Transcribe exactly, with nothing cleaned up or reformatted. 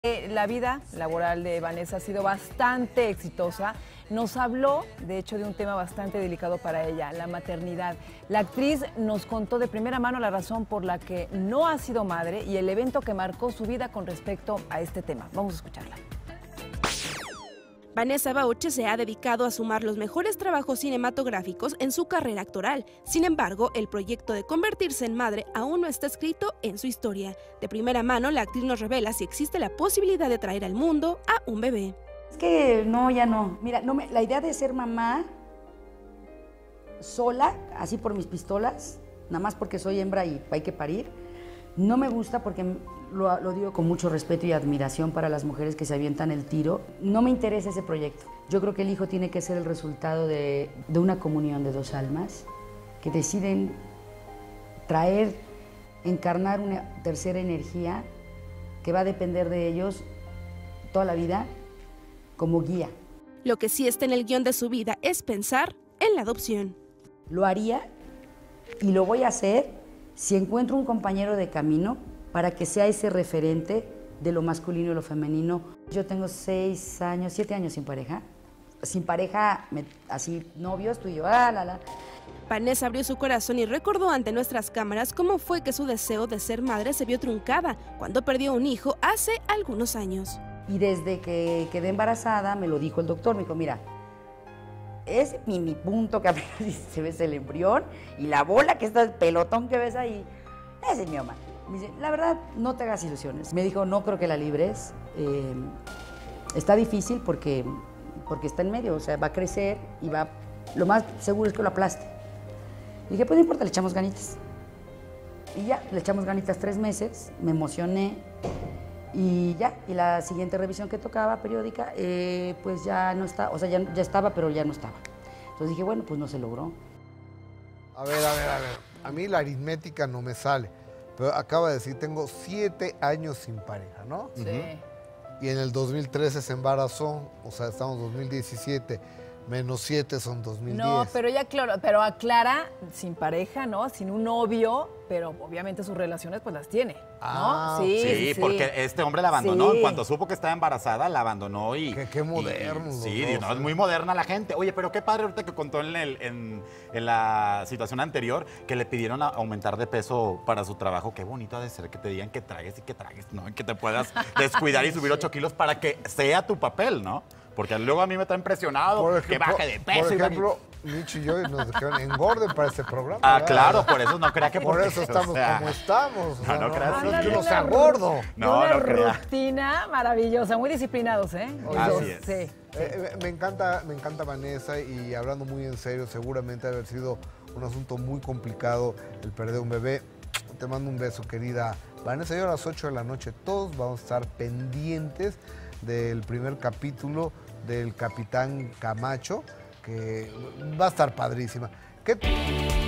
Eh, La vida laboral de Vanessa ha sido bastante exitosa. Nos habló, de hecho, de un tema bastante delicado para ella, la maternidad. La actriz nos contó de primera mano la razón por la que no ha sido madre y el evento que marcó su vida con respecto a este tema. Vamos a escucharla. Vanessa Bauche se ha dedicado a sumar los mejores trabajos cinematográficos en su carrera actoral. Sin embargo, el proyecto de convertirse en madre aún no está escrito en su historia. De primera mano, la actriz nos revela si existe la posibilidad de traer al mundo a un bebé. Es que no, ya no. Mira, no me, la idea de ser mamá sola, así por mis pistolas, nada más porque soy hembra y hay que parir, no me gusta porque lo, lo digo con mucho respeto y admiración para las mujeres que se avientan el tiro. No me interesa ese proyecto. Yo creo que el hijo tiene que ser el resultado de, de una comunión de dos almas que deciden traer, encarnar una tercera energía que va a depender de ellos toda la vida como guía. Lo que sí está en el guión de su vida es pensar en la adopción. Lo haría y lo voy a hacer si encuentro un compañero de camino para que sea ese referente de lo masculino y lo femenino. Yo tengo seis años, siete años sin pareja. Sin pareja, me, así novios, tú y yo, ah, la, la. Vanessa abrió su corazón y recordó ante nuestras cámaras cómo fue que su deseo de ser madre se vio truncada cuando perdió un hijo hace algunos años. Y desde que quedé embarazada me lo dijo el doctor, me dijo, mira, es mi, mi punto que apenas se ve el embrión y la bola que está, el pelotón que ves ahí, ese es mi mamá. Me dice, la verdad, no te hagas ilusiones. Me dijo, no creo que la libres, eh, está difícil porque, porque está en medio, o sea, va a crecer y va, lo más seguro es que lo aplaste. Y dije, pues no importa, le echamos ganitas. Y ya, le echamos ganitas tres meses, me emocioné. Y ya, y la siguiente revisión que tocaba, periódica, eh, pues ya no está, o sea, ya, ya estaba, pero ya no estaba. Entonces dije, bueno, pues no se logró. A ver, a ver, a ver, a mí la aritmética no me sale, pero acaba de decir, tengo siete años sin pareja, ¿no? Sí. Y en el dos mil trece se embarazó, o sea, estamos en dos mil diecisiete, menos siete son dos mil diez. No, pero ella claro, pero aclara, sin pareja, ¿no? Sin un novio, pero obviamente sus relaciones pues las tiene, ¿no? Ah, sí, Sí, sí, porque este hombre la abandonó. Sí. En cuanto supo que estaba embarazada, la abandonó y... Qué- qué modernos y- los Sí, dos, no, es ¿eh? muy moderna la gente. Oye, pero qué padre ahorita que contó en, el- en- en la situación anterior que le pidieron a- aumentar de peso para su trabajo. Qué bonito ha de ser que te digan que tragues y que tragues, ¿no? Y que te puedas descuidar y subir ocho kilos para que sea tu papel, ¿no? Porque luego a mí me está impresionado Por que ejemplo, baje de peso. por y baje- ejemplo, Michi y yo nos dijeron engorden para este programa. Ah, ¿verdad? claro, por eso no crea que... Por porque, eso o estamos sea, como estamos. o sea, no creas. no es Habla que de uno una sea ru- gordo. de No, una no crea. rutina maravillosa, muy disciplinados, ¿eh? Los Así dos, es. sí. Eh, me encanta, me encanta Vanessa y hablando muy en serio, seguramente haber sido un asunto muy complicado el perder un bebé. Te mando un beso, querida Vanessa. Y a las ocho de la noche todos vamos a estar pendientes del primer capítulo del Capitán Camacho, que va a estar padrísima. ¿Qué